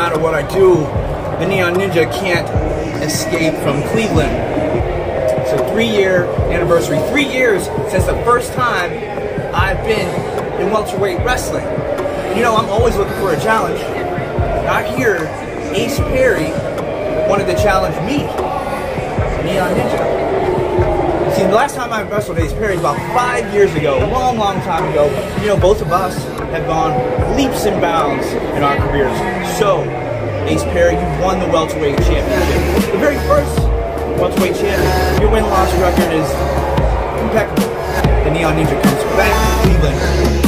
matter what I do, the Neon Ninja can't escape from Cleveland. So 3-year anniversary, 3 years since the first time I've been in welterweight wrestling. You know, I'm always looking for a challenge. Not here, Ace Perry wanted to challenge me, Neon Ninja. See, the last time I wrestled Ace Perry was about 5 years ago, a long, long time ago. You know, both of us have gone leaps and bounds in our careers. So, Ace Perry, you won the welterweight championship. The very first welterweight champion. Your win-loss record is impeccable. The Neon Ninja comes back to Cleveland